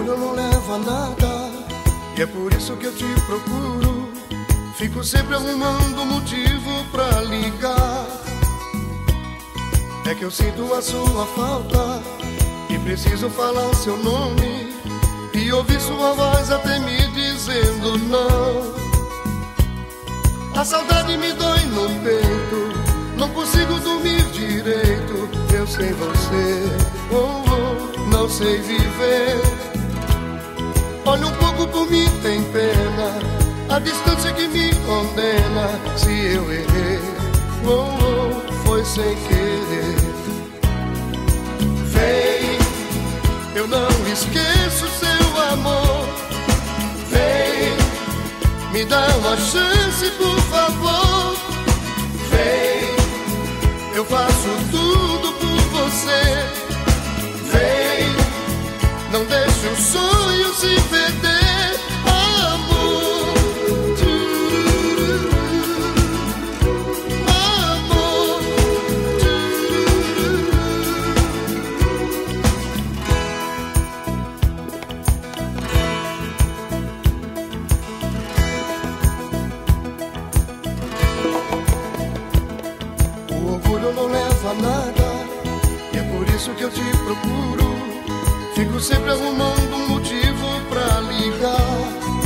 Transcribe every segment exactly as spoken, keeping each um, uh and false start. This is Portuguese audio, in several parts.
orgulho não leva a nada, e é por isso que eu te procuro. Fico sempre arrumando motivo pra ligar. É que eu sinto a sua falta e preciso falar seu nome e ouvir sua voz até me dizendo não. A saudade me dói no peito, não consigo dormir direito. Eu sem você, oh, oh, não sei viver. Olha um pouco por mim, tem pena, a distância que me condena. Se eu errei, oh, oh, foi sem querer. Vem, eu não esqueço seu amor. Vem, me dá uma chance, por favor. Vem, eu faço tudo por você. Vem, não deixe o sonho se perder, amor. Amor. O orgulho não leva a nada, e é por isso que eu te procuro. Fico sempre arrumando um motivo pra ligar.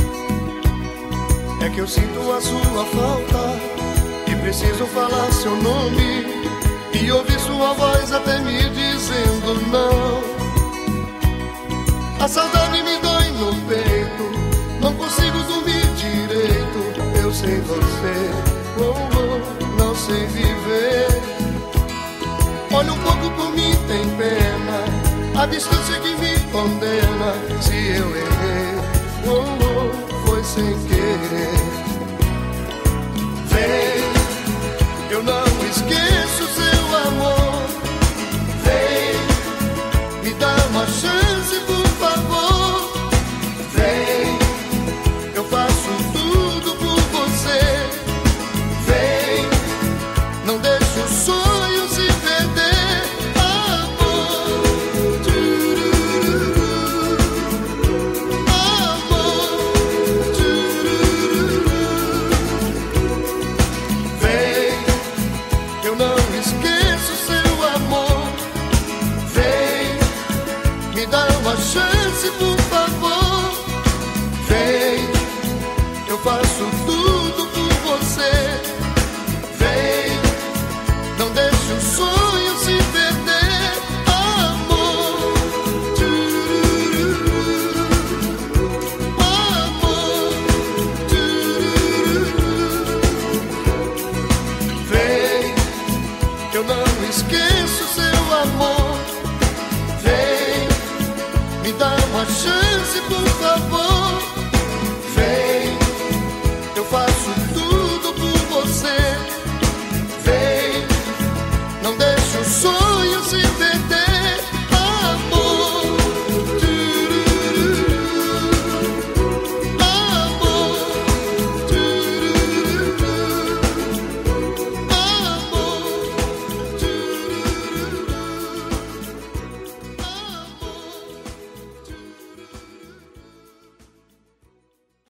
É que eu sinto a sua falta e preciso falar seu nome e ouvir sua voz até me dizendo não. A saudade me dói no peito, não consigo dormir direito. Eu sem você, oh, oh, não sei viver. Olha um pouco por mim, tem pena, a distância que me condena. Se eu errei, oh, oh, foi sem querer.